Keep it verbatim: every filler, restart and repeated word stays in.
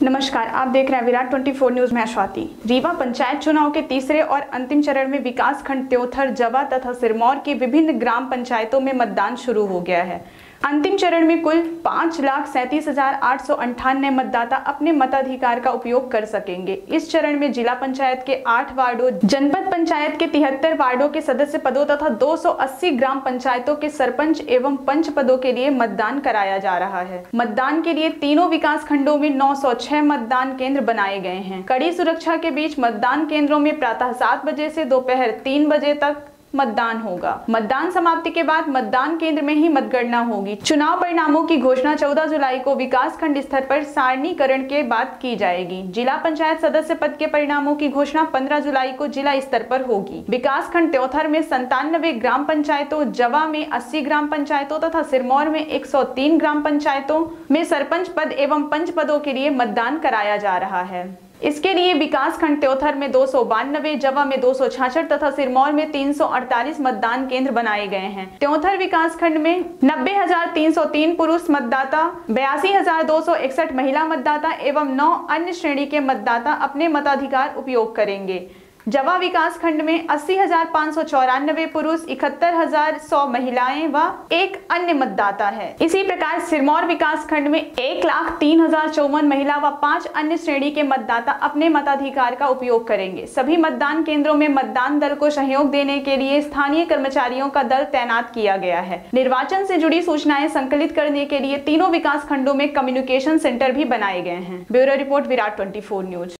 नमस्कार, आप देख रहे हैं विराट चौबीस न्यूज में स्वाति। रीवा पंचायत चुनाव के तीसरे और अंतिम चरण में विकास खंड त्योथर, जवा तथा सिरमौर की विभिन्न ग्राम पंचायतों में मतदान शुरू हो गया है। अंतिम चरण में कुल पाँच लाख सैंतीस हजार आठ सौ अंठानवे मतदाता अपने मताधिकार का उपयोग कर सकेंगे। इस चरण में जिला पंचायत के आठ वार्डों, जनपद पंचायत के तिहत्तर वार्डों के सदस्य पदों तथा दो सौ अस्सी ग्राम पंचायतों के सरपंच एवं पंच पदों के लिए मतदान कराया जा रहा है। मतदान के लिए तीनों विकास खंडों में नौ सौ छह मतदान केंद्र बनाए गए हैं। कड़ी सुरक्षा के बीच मतदान केंद्रों में प्रातः सात बजे से दोपहर तीन बजे तक मतदान होगा। मतदान समाप्ति के बाद मतदान केंद्र में ही मतगणना होगी। चुनाव परिणामों की घोषणा चौदह जुलाई को विकास खंड स्तर पर सारणीकरण के बाद की जाएगी। जिला पंचायत सदस्य पद के परिणामों की घोषणा पंद्रह जुलाई को जिला स्तर पर होगी। विकास खंड त्योथर में संतानवे ग्राम पंचायतों, जवा में अस्सी ग्राम पंचायतों तथा सिरमौर में एक सौ तीन ग्राम पंचायतों में सरपंच पद एवं पंच पदों के लिए मतदान कराया जा रहा है। इसके लिए विकास खंड त्योथर में दो सौ बानवे, जवा में दो सौ छियासठ तथा सिरमौर में तीन सौ अड़तालीस मतदान केंद्र बनाए गए हैं। त्योथर विकास खंड में नब्बे हजार तीन सौ तीन पुरुष मतदाता, बयासी हजार दो सौ इकसठ महिला मतदाता एवं नौ अन्य श्रेणी के मतदाता अपने मताधिकार उपयोग करेंगे। जवा विकास खंड में अस्सी हजार पाँच सौ चौरानवे पुरुष, इकहत्तर हजार सौ महिलाएं व एक अन्य मतदाता है। इसी प्रकार सिरमौर विकास खंड में एक लाख तीन हजार चौवन महिला व पांच अन्य श्रेणी के मतदाता अपने मताधिकार का उपयोग करेंगे। सभी मतदान केंद्रों में मतदान दल को सहयोग देने के लिए स्थानीय कर्मचारियों का दल तैनात किया गया है। निर्वाचन से जुड़ी सूचनाएं संकलित करने के लिए तीनों विकास खंडों में कम्युनिकेशन सेंटर भी बनाए गए हैं। ब्यूरो रिपोर्ट, विराट चौबीस न्यूज।